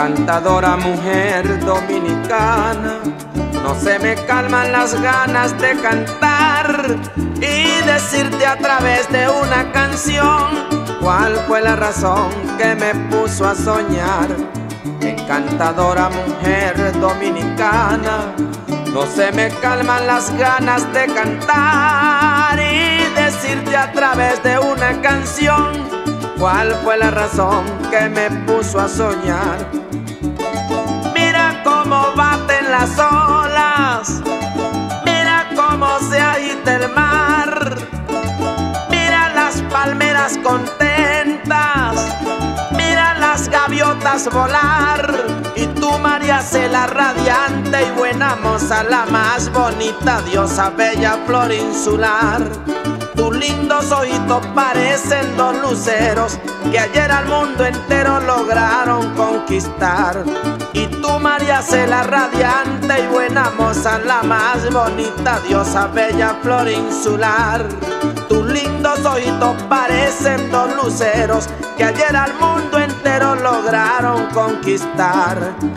encantadora mujer dominicana. No se me calman las ganas de cantar y decirte a través de una canción cuál fue la razón que me puso a soñar. Encantadora mujer dominicana, no se me calman las ganas de cantar y decirte a través de una canción cuál fue la razón que me puso a soñar. Mira cómo baten las olas, mira cómo se agita el mar, mira las palmeras contentas, mira las gaviotas volar. Y tú, María Cela, radiante y buena moza, la más bonita, diosa bella, flor insular. Tus lindos ojitos parecen dos luceros que ayer al mundo entero lograron conquistar. Y tú, María Cela, radiante y buena moza, la más bonita, diosa bella, flor insular. Tus lindos ojitos parecen dos luceros que ayer al mundo entero lograron conquistar.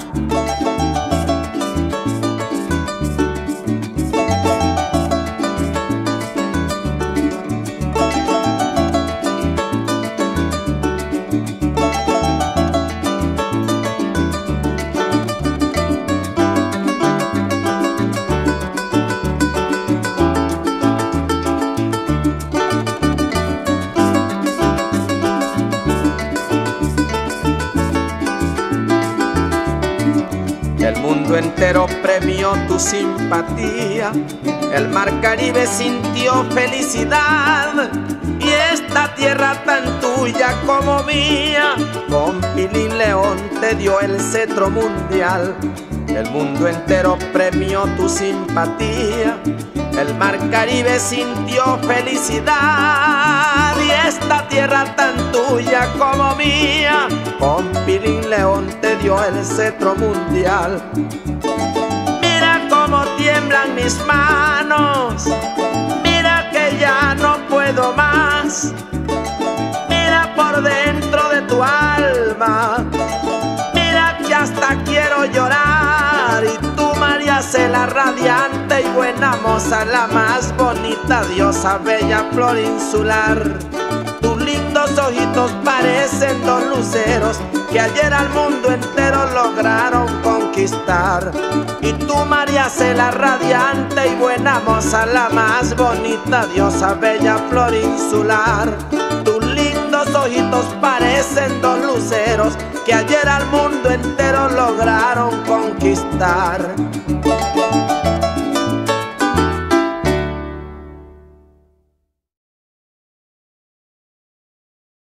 El mundo entero premió tu simpatía, el mar Caribe sintió felicidad, y esta tierra tan tuya como mía, con Pilín León te dio el cetro mundial. El mundo entero premió tu simpatía, el mar Caribe sintió felicidad, y esta tierra tan tuya como mía, con Pilín León te dio el cetro mundial. Mira cómo tiemblan mis manos, mira que ya no puedo más, mira por dentro de tu alma, mira que hasta quiero llorar. Y tú, María Cela, radiante y buena moza, la más bonita, diosa bella, flor insular. Tus lindos ojitos parecen dos luceros que ayer al mundo entero lograron conquistar. Y tú, María Cela, radiante y buena moza, la más bonita, diosa bella, flor insular. Tus lindos ojitos parecen dos luceros que ayer al mundo entero lograron conquistar.